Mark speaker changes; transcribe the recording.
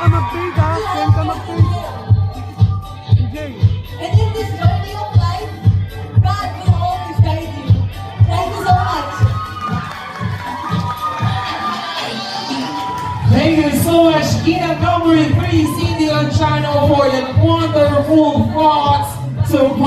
Speaker 1: ka mag-trade ha. Send ka mag-trade. DJ.
Speaker 2: And in this journey of life, God will always guide you. Thank you so much.
Speaker 3: Thank you so much, Ginang number 3, Cindy and Chano, for your wonderful thoughts to